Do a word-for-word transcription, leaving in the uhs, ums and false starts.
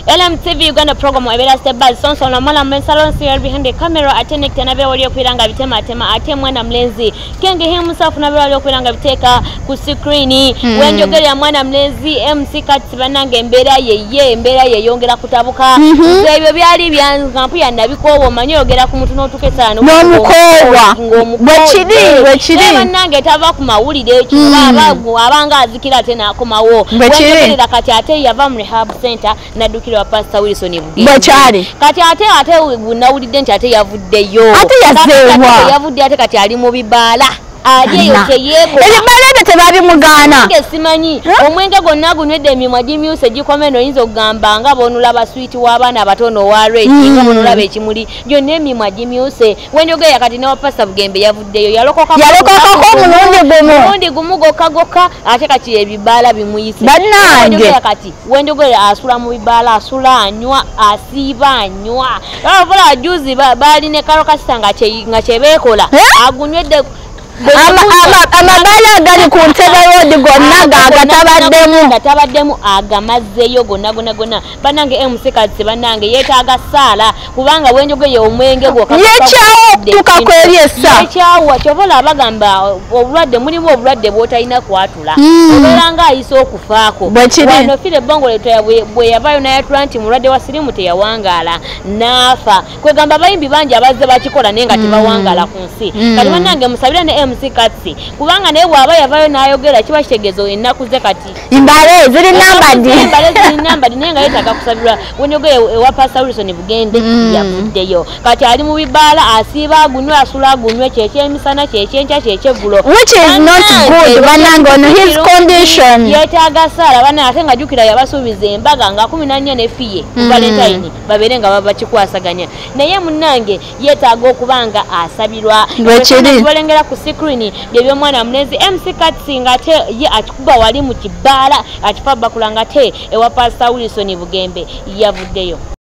L M T V Uganda program ebera step by sonso na mwana mensalo serial behind the camera atene kitana be wali okwiranga bitema atema ate mwana mlenzi kenge himself na be wali okwiranga biteka ku screen mm. wenjogere ya mwana mlenzi M C Kati banange mbera yeye mbera yeyongera kutabuka mm -hmm. ebyo byali byankampu ya nabikowo manyogera ku mutu notukesana no mukowa bwechiri bwechiri banange tava ku mawulire ekyo mm. baba abanga azikira tena ku mawo wenjogere Kati ate yava mu rehab center nadukira wa Pastor Wilson Bugende bwechari Kati ate ate nawulidde nti ate yavuddeyo ate yazeewa yavudde ate Kati ali mu Mubaaala ajeyo teyeko ebibale tebabi mugana nge simanyi omwenge gonna gunwedde emimwa gimyuse gikomeno yinzo gamba nga bonula baswiti w'abaana abatono wa rage nga bonula bekimuli gyonna emimwa gimyuse wenjogera Kati ne Pastor Bugembe yavuddeyo yalokoka yalokokako omulundi gumu omulundi gumu gokagoka ate Kati ebibaala bimuyise bannange Kati wenjogera asula mu bibaala asula anywa asiiba anywa abavola juzi baali ne karokasita nga kyebeekola agunywedde amagala gali ku ntebe road gonna gatabaddemu gatabaddemu agamazeeyo gonna gonna gonna banange M C Kati banange yeetaaga saala kubanga wenjogeye omwenge gwo yekyawo tukakwelyesa yekyawo kyobola abagamba obulwadde mulimu obulwadde bw'otalina kwatula obeera nga ayisa okufaako wano Fille Bongo leto bwe yavayo nayatula nti mulwadde wa sirimu teyawangaala naafa kwegamba abayimbi bangi abazze bakikola naye nga tebawangaala ku nsi kati banange musabira ne M C Kati kubanga naye bwaba yavayo n'ayogera kiba kitegezo ennaku ze Kati imbale ziri nambadi imbale ziri nambadi naye nga yeetaaga kusabirwa wenjogeye ewa Pastor Wilson Bugende yavuddeyo Kati ali mu bibaala asiiba agunywe asula agunywe kyekyemisana kyekyenkya kyekyegulo which is not good banange on his condition yeetaaga saala bana ate nga jjukira yabasuubiza embaga nga kumi na nnya ne Fille ku Valentine babeere nga bakikwasaganya naye munnange yeetaaga okubanga asabirwa balengera ku screen byebyo mwana mlezi M C Kati ngate ye akikuba wali mu kibaala akifa bakulanga te ewa Pastor Wilson Bugembe yavuddeyo.